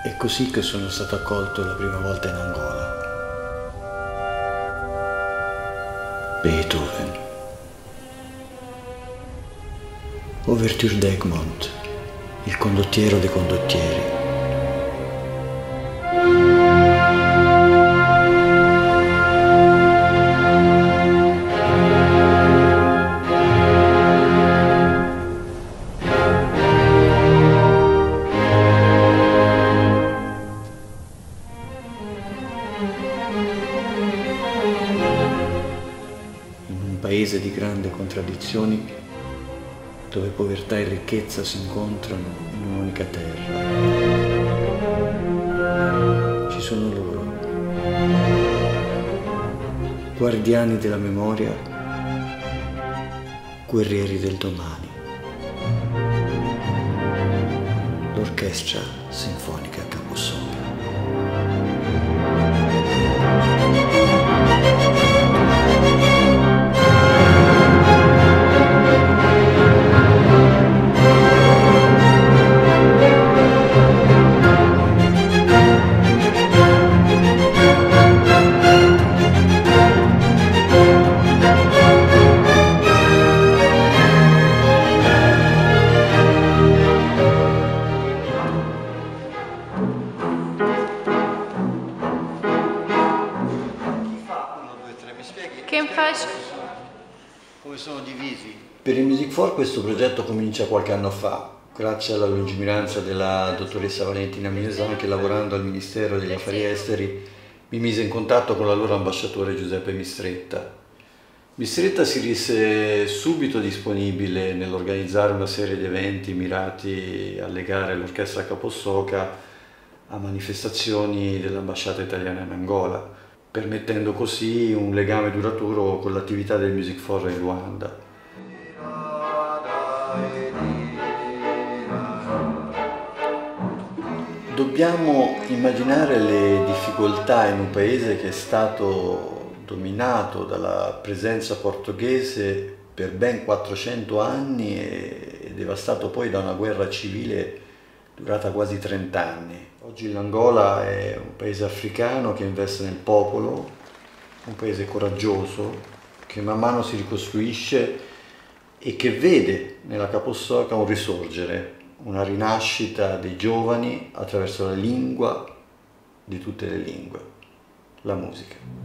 È così che sono stato accolto la prima volta in Angola. Beethoven. Ouverture d'Egmont, il condottiero dei condottieri. Paese di grandi contraddizioni, dove povertà e ricchezza si incontrano in un'unica terra. Ci sono loro, guardiani della memoria, guerrieri del domani. L'Orchestra Sinfonica Caposopra. Quem faz? Come sono divisi? Per il Music For questo progetto comincia qualche anno fa, grazie alla lungimiranza della dottoressa Valentina Minesan, che lavorando al Ministero degli Affari Esteri mi mise in contatto con l'allora ambasciatore Giuseppe Mistretta. Mistretta si disse subito disponibile nell'organizzare una serie di eventi mirati a legare l'Orchestra Capossoca a manifestazioni dell'ambasciata italiana in Angola, permettendo così un legame duraturo con l'attività del Music For in Ruanda. Dobbiamo immaginare le difficoltà in un paese che è stato dominato dalla presenza portoghese per ben 400 anni e devastato poi da una guerra civile durata quasi 30 anni. Oggi l'Angola è un paese africano che investe nel popolo, un paese coraggioso, che man mano si ricostruisce e che vede nella Capossoca un risorgere, una rinascita dei giovani attraverso la lingua di tutte le lingue, la musica.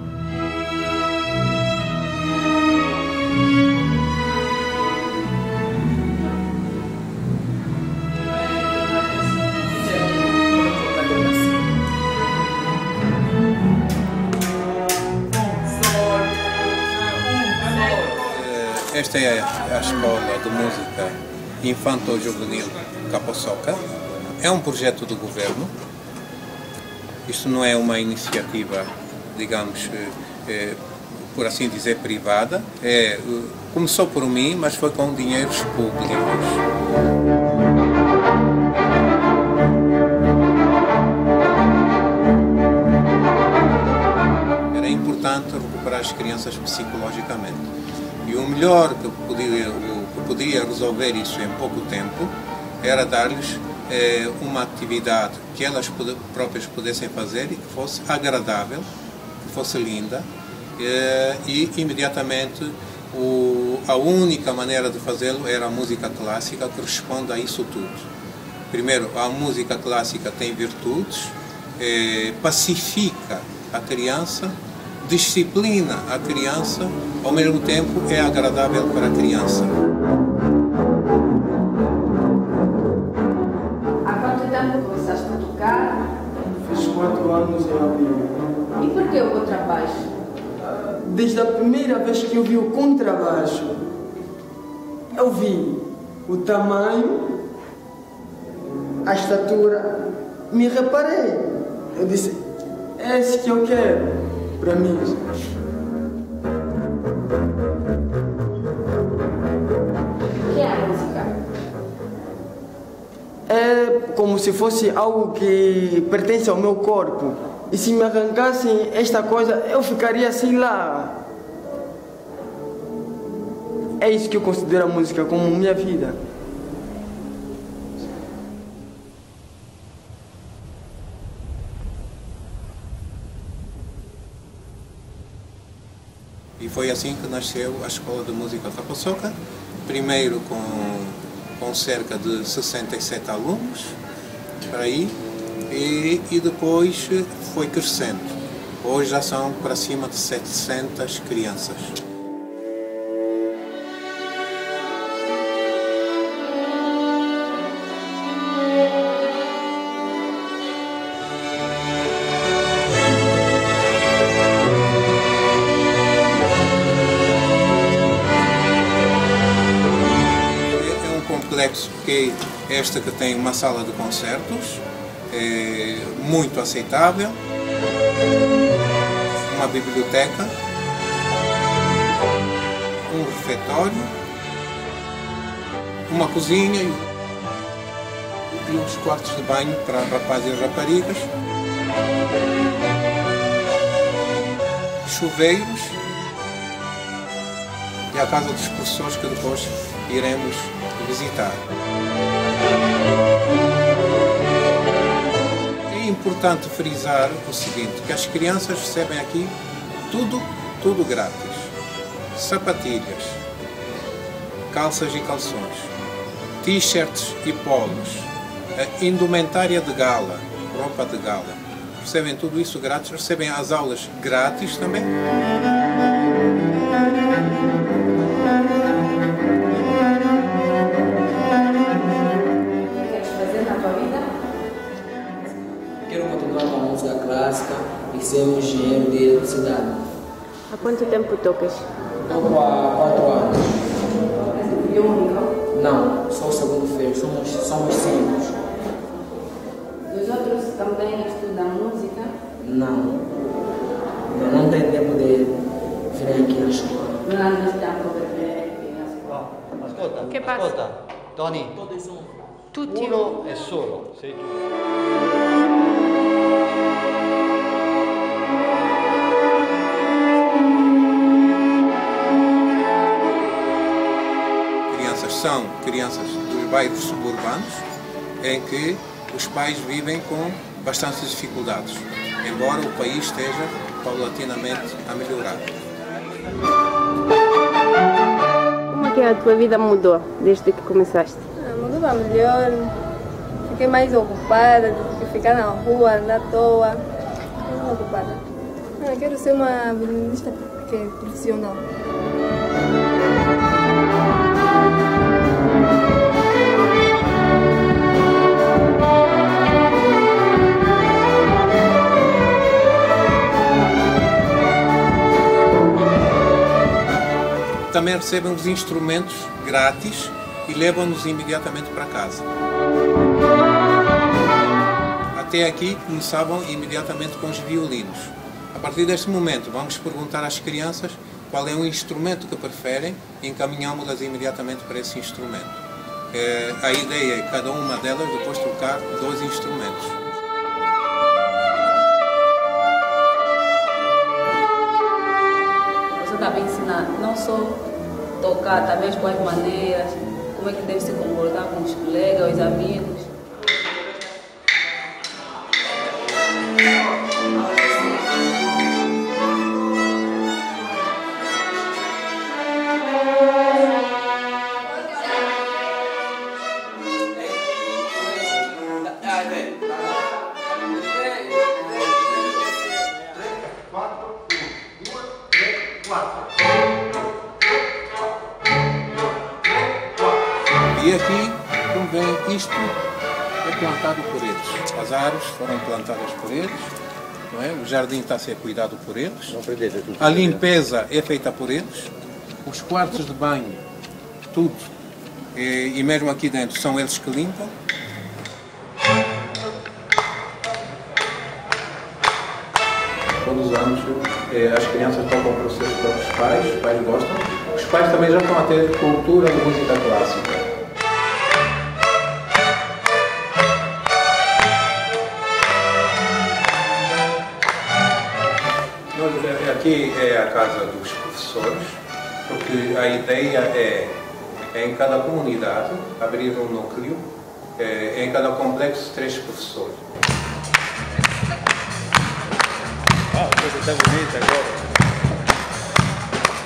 Esta é a Escola de Música Infanto-Juvenil Capossoca. É um projeto do governo. Isto não é uma iniciativa, digamos, por assim dizer, privada. Começou por mim, mas foi com dinheiros públicos. Era importante recuperar as crianças psicologicamente. E o melhor que podia resolver isso em pouco tempo era dar-lhes uma atividade que elas próprias pudessem fazer e que fosse agradável, que fosse linda, e imediatamente a única maneira de fazê-lo era a música clássica, que responde a isso tudo. Primeiro, a música clássica tem virtudes, pacifica a criança, disciplina a criança, ao mesmo tempo é agradável para a criança. Há quanto tempo começaste a tocar? Fiz 4 anos em abril. E por que o contrabaixo? Desde a primeira vez que eu vi o contrabaixo, eu vi o tamanho, a estatura, me reparei. Eu disse, é esse que eu quero para mim. O que é a música? É como se fosse algo que pertence ao meu corpo. E se me arrancassem esta coisa, eu ficaria assim lá. É isso que eu considero a música como minha vida. E foi assim que nasceu a Escola de Música Tapaçoca, primeiro com cerca de 67 alunos, por aí, e depois foi crescendo. Hoje já são para cima de 700 crianças. Que esta que tem uma sala de concertos, muito aceitável, uma biblioteca, um refeitório, uma cozinha e uns quartos de banho para rapazes e raparigas, chuveiros e a casa dos professores que depois iremos visitar. É importante frisar o seguinte, que as crianças recebem aqui tudo grátis. Sapatilhas, calças e calções, t-shirts e polos, indumentária de gala, roupa de gala. Recebem tudo isso grátis, recebem as aulas grátis também. E ser um engenheiro de eletricidade. Há quanto tempo tocas? Toco há 4 anos. E o único? Não, sou o segundo filho, somos 5. Os outros também estudam música? Não. Eu não tenho tempo de vir aqui na escola. Non hanno tempo per venire qui a scuola. Ascolta, Che passa? ascolta, Tony, Tutti uno è solo, sei tu. São crianças dos bairros suburbanos em que os pais vivem com bastantes dificuldades, embora o país esteja paulatinamente a melhorar. Como é que a tua vida mudou desde que começaste? Mudou para melhor, fiquei mais ocupada do que ficar na rua, andar à toa. Fiquei mais ocupada. Quero ser uma violinista profissional. Também recebem os instrumentos grátis e levam-nos imediatamente para casa. Até aqui começavam imediatamente com os violinos. A partir deste momento vamos perguntar às crianças qual é o instrumento que preferem e encaminhamos-las imediatamente para esse instrumento. A ideia é cada uma delas depois tocar 2 instrumentos. Você também ensina não só tocar, também as boas maneiras, como é que deve se comportar com os colegas, os amigos. E aqui, como vem, isto é plantado por eles. As árvores foram plantadas por eles, não é? O jardim está a ser cuidado por eles, a limpeza é feita por eles, os quartos de banho, tudo, e mesmo aqui dentro são eles que limpam. Todos os anos as crianças tocam para os seus próprios pais, os pais gostam. Os pais também já estão a ter cultura de música clássica. Aqui é a casa dos professores, porque a ideia é em cada comunidade abrir um núcleo, em cada complexo 3 professores. Ah, coisa tão bonita agora.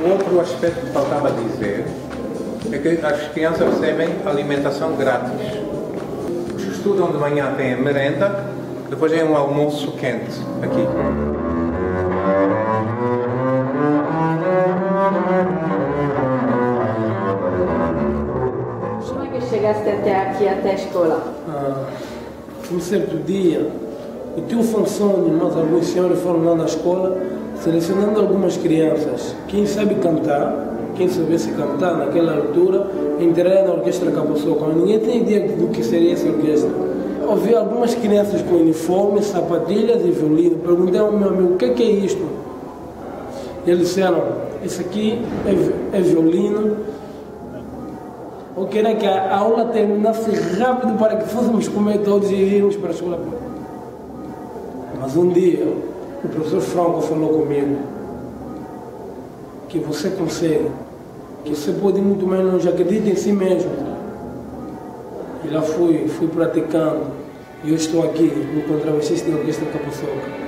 Outro aspecto que faltava dizer é que as crianças recebem alimentação grátis. Os que estudam de manhã têm a merenda, depois é um almoço quente aqui. Como é que chegaste até aqui, até a escola? Um certo dia, o tio Fonsone e mais alguns senhores foram lá na escola selecionando algumas crianças. Quem sabe cantar, quem soubesse cantar naquela altura, entrar na orquestra Capoçoca. Mas ninguém tem ideia do que seria essa orquestra. Ouvi algumas crianças com uniforme, sapatilhas e violino. Perguntei ao meu amigo, o que é isto? E eles disseram, isso aqui é violino. Eu queria que a aula terminasse rápido para que fôssemos comer todos e irmos para a escola. Mas um dia, o professor Franco falou comigo que você consegue, que você pode ir muito mais longe, acredite em si mesmo. E lá fui praticando. E eu estou aqui no contrabaixista da Orquestra Capoçoca.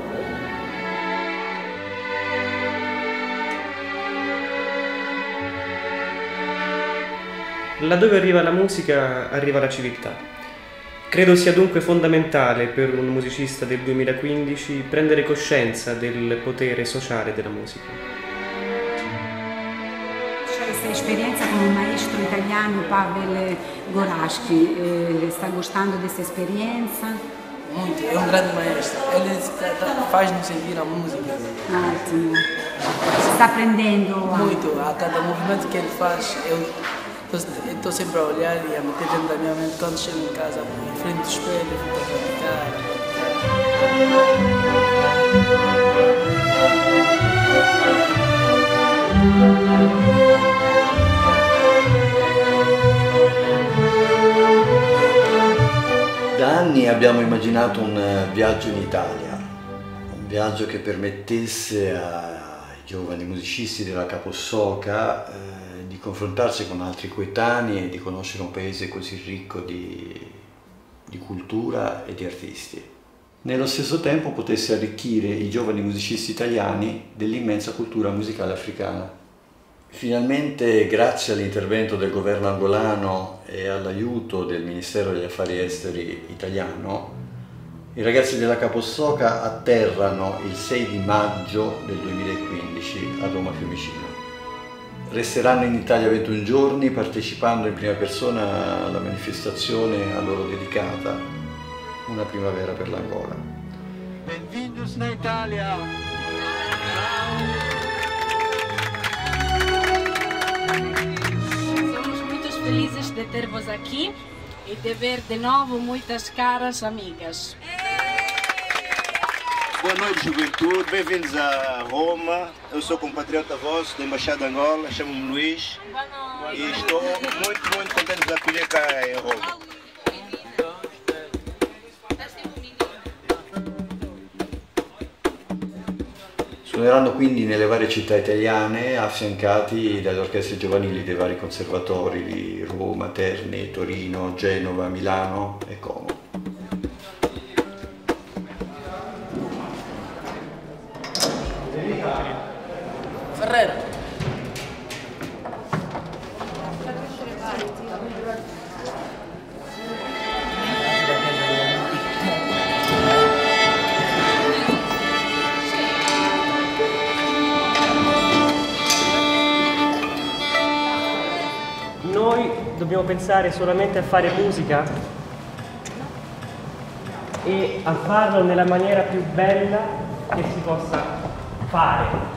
Laddove arriva la musica, arriva la civiltà. Credo sia dunque fondamentale per un musicista del 2015 prendere coscienza del potere sociale della musica. Questa esperienza con un maestro italiano, Pavel Gorashki, sta gostando dessa esperienza? Muito, é um grande maestro, ele faz-nos sentir a música. Ótimo. Sta aprendendo? Muito, a cada movimento que ele faz, eu estou sempre a olhar e a meter dentro da minha mente quando chego em casa, em frente do espelho, fico a praticar. Da anni abbiamo immaginato un viaggio in Italia, un viaggio che permettesse ai giovani musicisti della Capossòca di confrontarsi con altri coetanei e di conoscere un paese così ricco di cultura e di artisti. Nello stesso tempo potesse arricchire i giovani musicisti italiani dell'immensa cultura musicale africana. Finalmente, grazie all'intervento del governo angolano e all'aiuto del Ministero degli Affari Esteri italiano, i ragazzi della Capossòca atterrano il 6 di maggio del 2015 a Roma Fiumicino. Resteranno in Italia 21 giorni partecipando in prima persona alla manifestazione a loro dedicata, Una primavera per l'Angola. Bem-vindos na Itália! Somos muito felizes de ter-vos aqui e de ver de novo muitas caras amigas. Boa noite, juventude. Bem-vindos a Roma. Eu sou compatriota vosso da Embaixada de Angola, chamo-me Luís e estou muito contente de acolher cá em Roma. Suoneranno quindi nelle varie città italiane affiancati dalle orchestre giovanili dei vari conservatori di Roma, Terni, Torino, Genova, Milano e Como. Ferreira. Noi dobbiamo pensare solamente a fare musica e a farlo nella maniera più bella che si possa fare.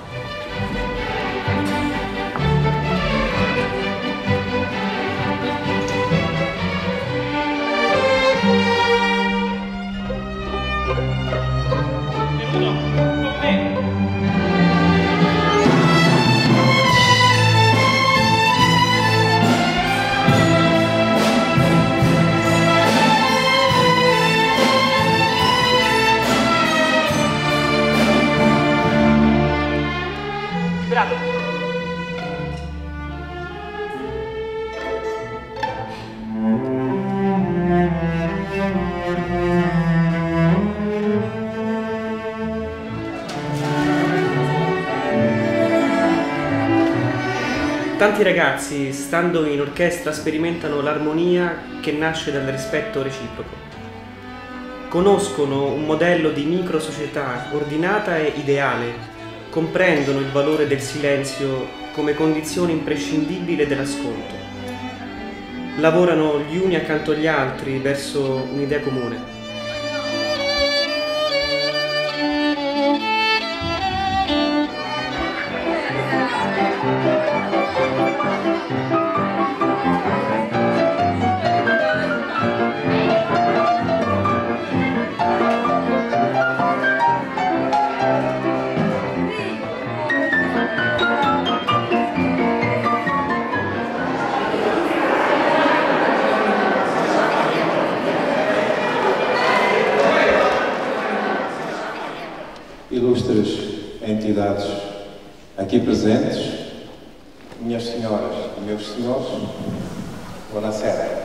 Tanti ragazzi, stando in orchestra, sperimentano l'armonia che nasce dal rispetto reciproco. Conoscono un modello di microsocietà ordinata e ideale, comprendono il valore del silenzio come condizione imprescindibile dell'ascolto. Lavorano gli uni accanto agli altri verso un'idea comune. Ilustres entidades aqui presentes, minhas senhoras e meus senhores, buonasera.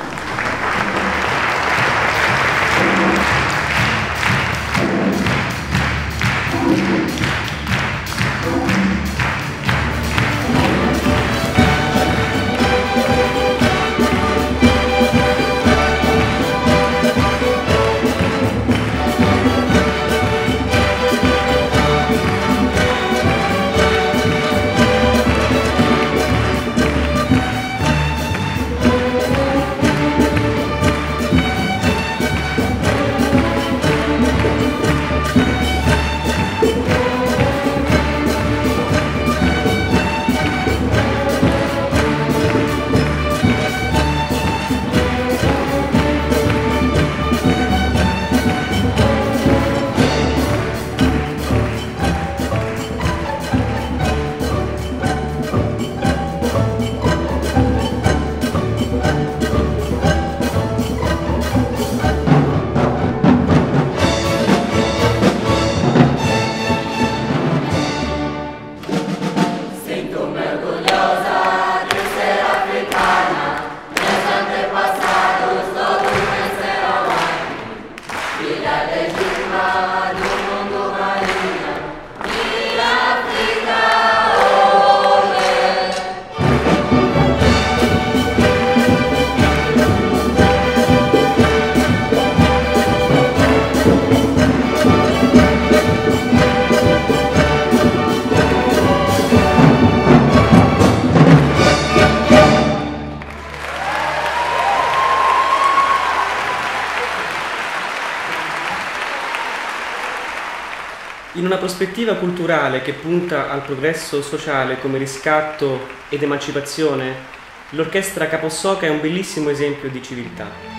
In una prospettiva culturale che punta al progresso sociale come riscatto ed emancipazione, l'orchestra Capossoca è un bellissimo esempio di civiltà.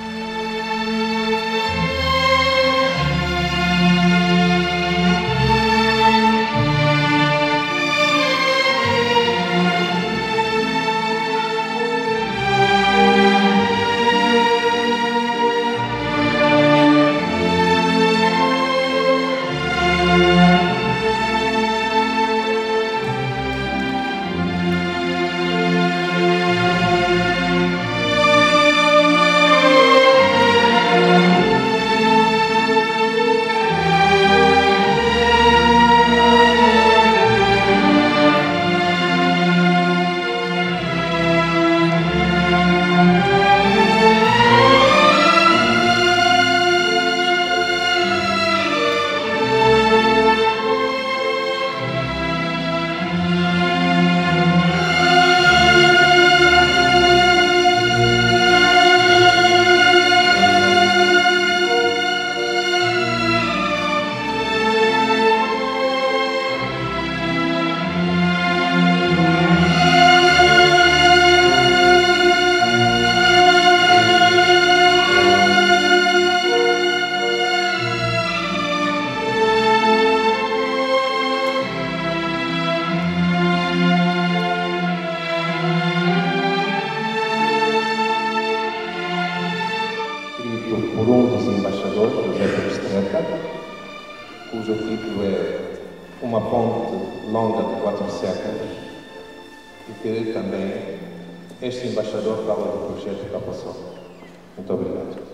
Por um dos embaixadores, José Perestreta, cujo título é Uma Ponte Longa de 4 Séculos, e que também este embaixador fala do projeto Capossoca. Muito obrigado.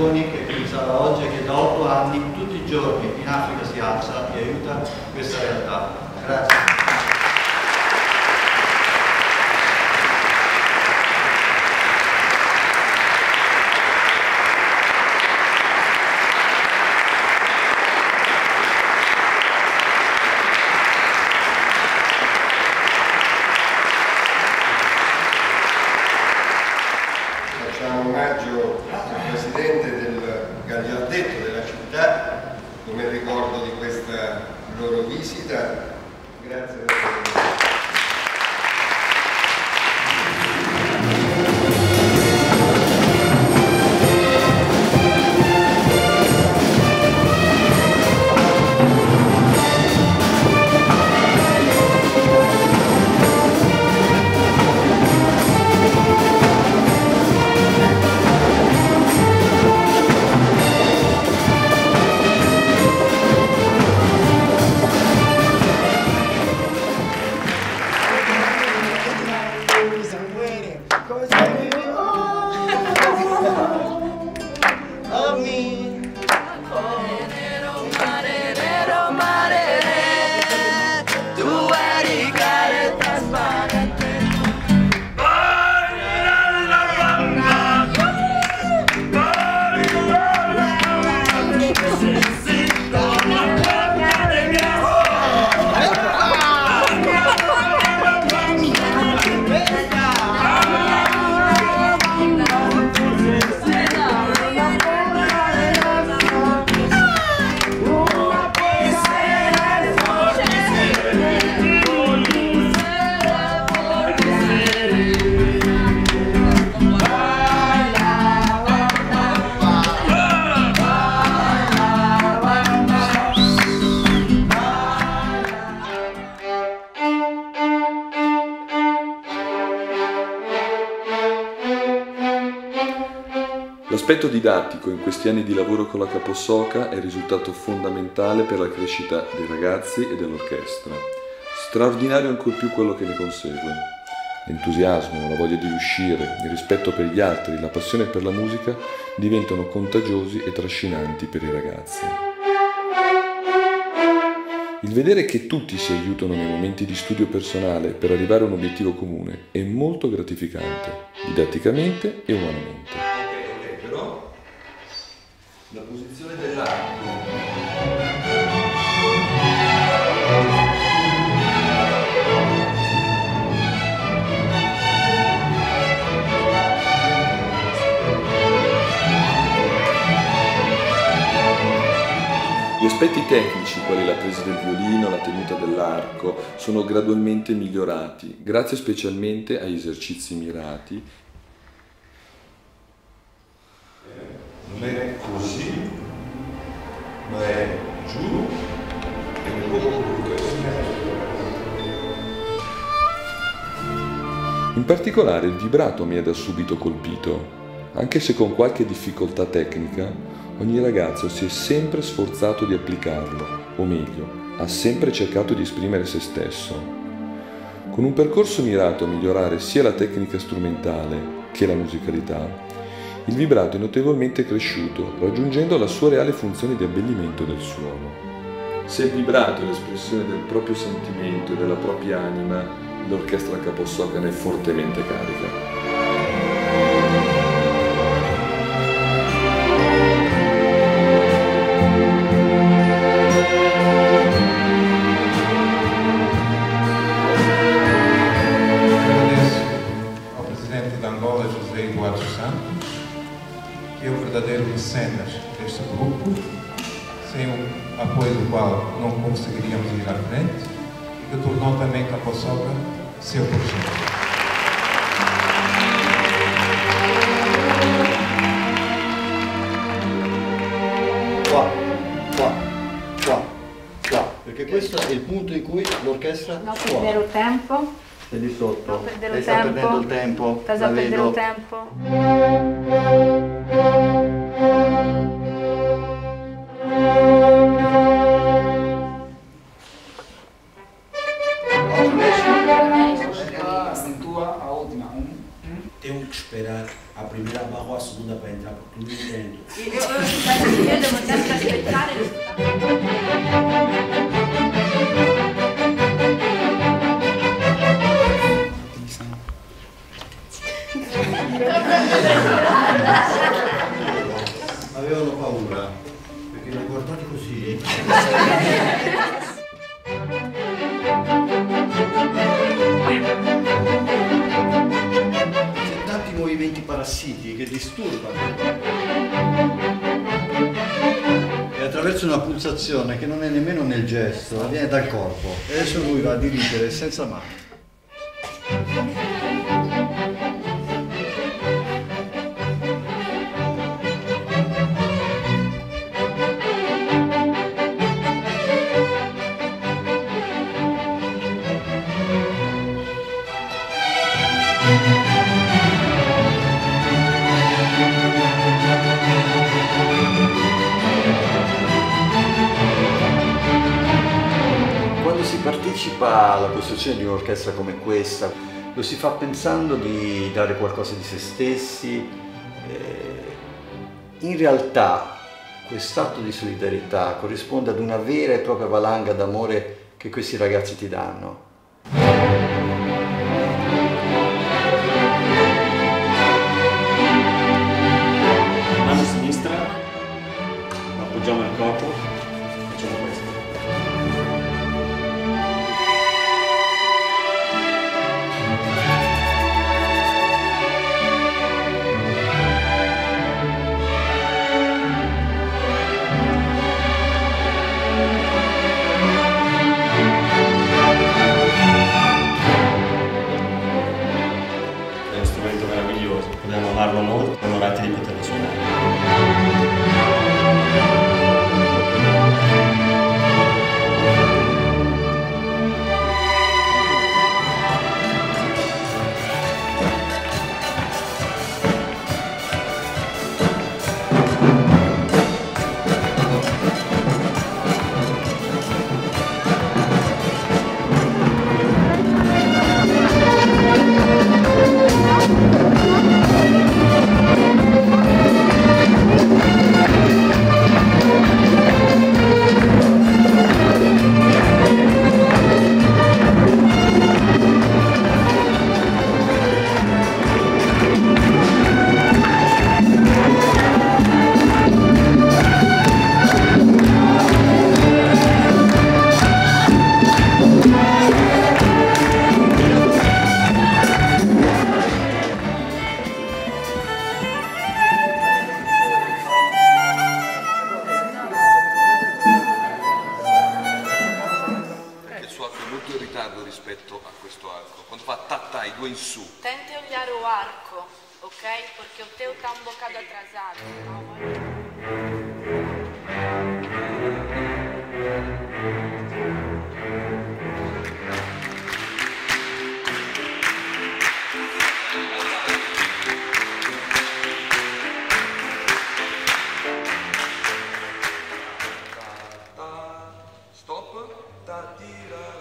Berlusconi, che è qui in sala oggi e che da 8 anni, tutti i giorni in Africa si alza e aiuta questa realtà. Grazie. Facciamo omaggio al presidente del gagliardetto della città come ricordo di questa loro visita. Grazie per L'aspetto didattico in questi anni di lavoro con la Caposoca è risultato fondamentale per la crescita dei ragazzi e dell'orchestra. Straordinario ancor più quello che ne consegue. L'entusiasmo, la voglia di riuscire, il rispetto per gli altri, la passione per la musica diventano contagiosi e trascinanti per i ragazzi. Il vedere che tutti si aiutano nei momenti di studio personale per arrivare a un obiettivo comune è molto gratificante, didatticamente e umanamente. però la posizione dell'arco Gli aspetti tecnici, quali la presa del violino, la tenuta dell'arco, sono gradualmente migliorati, grazie specialmente agli esercizi mirati. non è così, ma è giù e un po' questo. In particolare il vibrato mi ha da subito colpito, anche se con qualche difficoltà tecnica. Ogni ragazzo si è sempre sforzato di applicarlo, o meglio, ha sempre cercato di esprimere se stesso. Con un percorso mirato a migliorare sia la tecnica strumentale che la musicalità, il vibrato è notevolmente cresciuto, raggiungendo la sua reale funzione di abbellimento del suono. Se il vibrato è l'espressione del proprio sentimento e della propria anima, l'orchestra Caposoca ne è fortemente carica. Que é o verdadeiro mecenas deste grupo, sem o apoio do qual não conseguiríamos ir à frente, e que tornou também Caposoca seu projeto. Perché questo è il punto in cui l'orchestra suona. Non perdere tempo. Sei lì sotto. Non perdere Lei sta perdendo il tempo. Sta la perdendo vedo. il tempo. Tua a última. tenho que esperar a primeira barra ou a segunda para entrar, porque não entendo. Eu devo ter que aspettare. Avevano paura, perché li guardate così. C'è tanti movimenti parassiti che disturbano. E attraverso una pulsazione che non è nemmeno nel gesto, viene dal corpo. E adesso lui va a dirigere senza mano. Quando si partecipa alla costruzione di un'orchestra come questa, lo si fa pensando di dare qualcosa di se stessi. In realtà quest'atto di solidarietà corrisponde ad una vera e propria valanga d'amore che questi ragazzi ti danno. Mano sinistra, appoggiamo il corpo, facciamo questo. È uno strumento meraviglioso, dobbiamo amarlo molto, onorati di poterlo suonare. Rispetto a questo arco, quando fa ta-ta, i due in su. Tente olhar o arco, ok? Porque o teu está um bocado atrasado. Stop, ta-ti-ra-ra.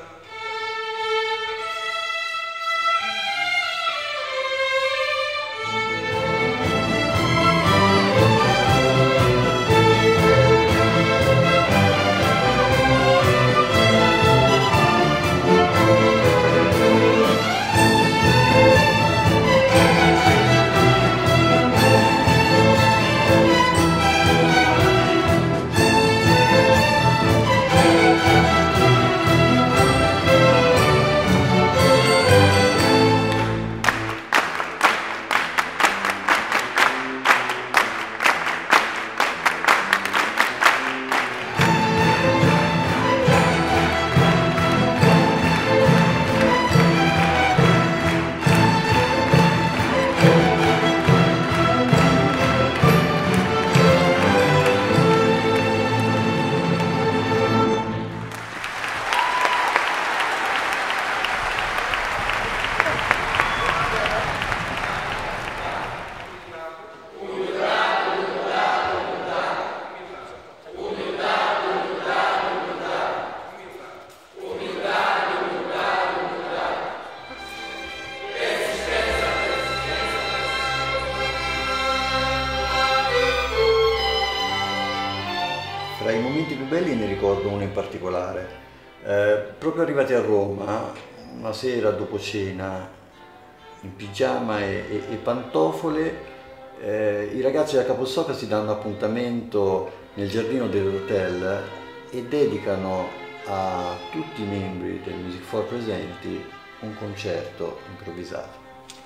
momenti più belli ne ricordo uno in particolare. Proprio arrivati a Roma, una sera dopo cena, in pigiama e pantofole, i ragazzi da Caposocca si danno appuntamento nel giardino dell'hotel e dedicano a tutti i membri del Music For presenti un concerto improvvisato.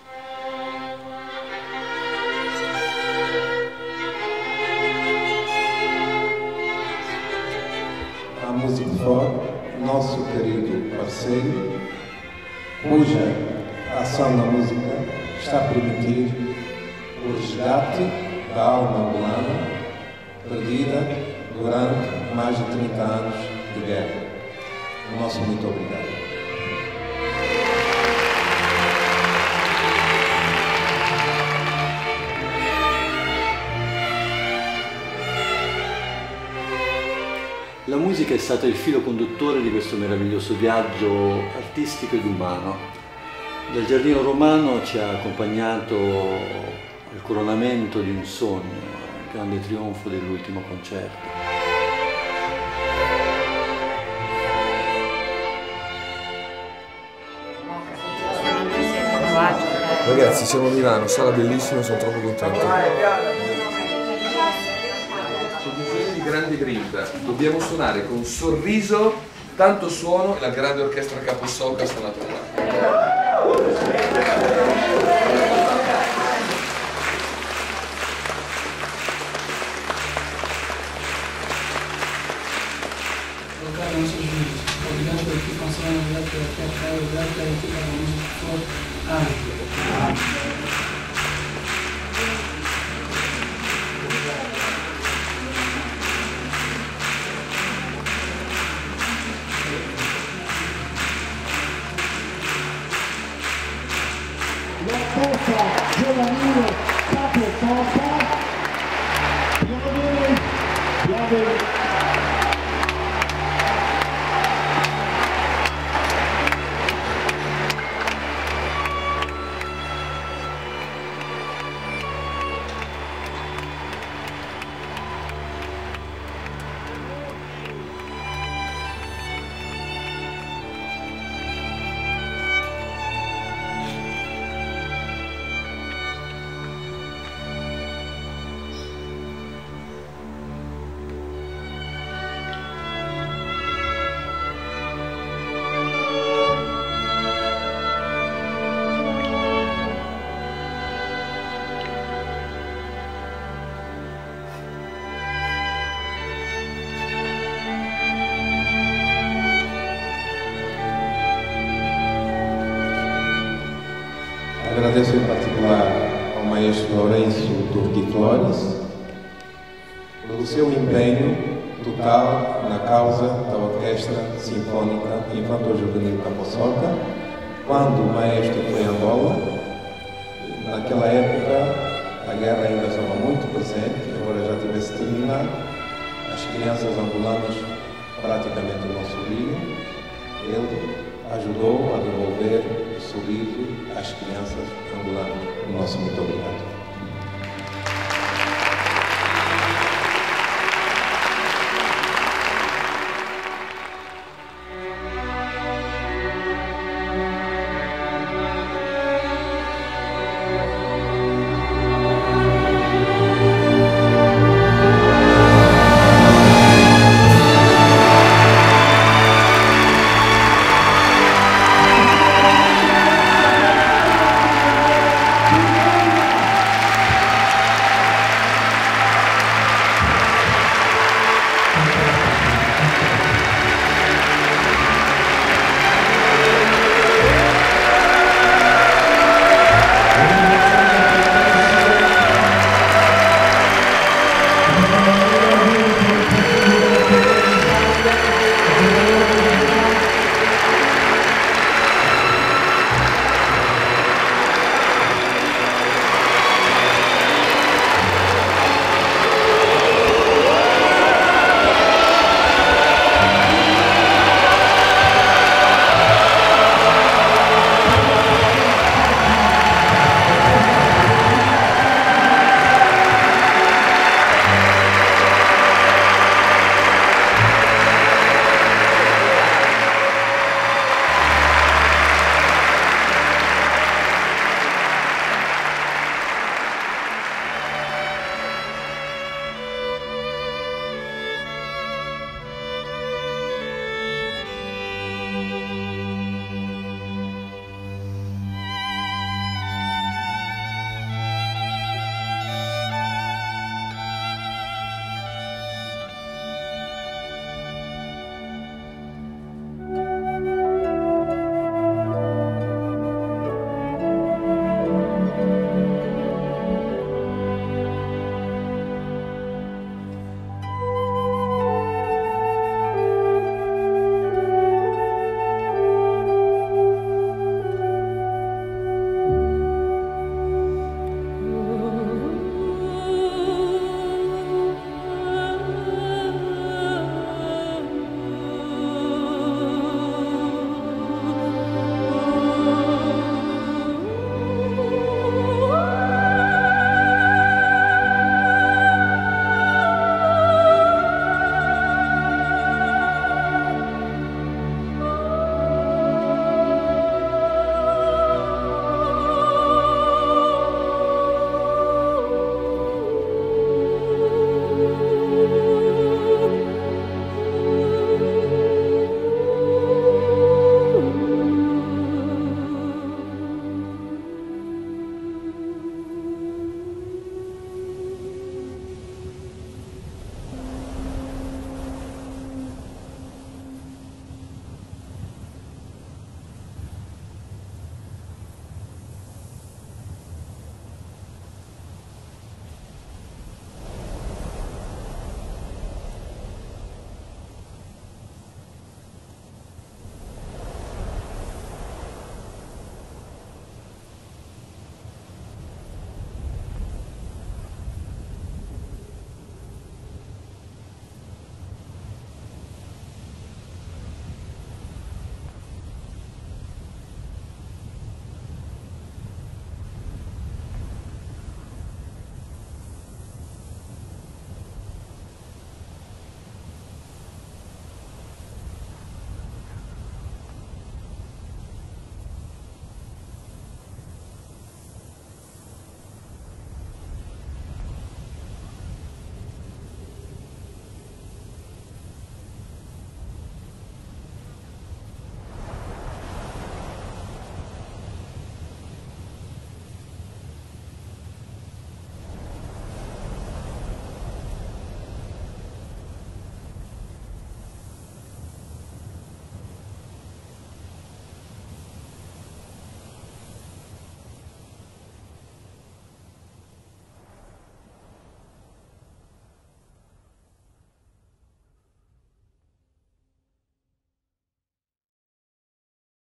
A Music For, nosso querido parceiro, cuja ação na música está a permitir o resgate da alma angolana perdida durante mais de 30 anos de guerra. O nosso muito obrigado. La musica è stato il filo conduttore di questo meraviglioso viaggio artistico ed umano. Dal Giardino Romano ci ha accompagnato al coronamento di un sogno, al grande trionfo dell'ultimo concerto. Ragazzi, siamo a Milano, sarà bellissimo, sono troppo contento. Grande grinta, dobbiamo suonare con sorriso, tanto suono e la grande orchestra Caposocca ha suonato là. Obrigado por aqui, passando, obrigado por aqui, obrigado por aqui, para a Music For. L'orchestra giovanile Caposocca, piove. Agradeço em particular ao maestro Lourenço Turqui Flores pelo seu empenho total na causa da Orquestra Sinfônica Infanto-Juvenil Caposocca. Quando o maestro foi a Angola, naquela época a guerra ainda estava muito presente, embora já tivesse terminado, as crianças angolanas praticamente não sorriam. Ele ajudou a devolver o sorriso às crianças angolanas. Nosso muito obrigado.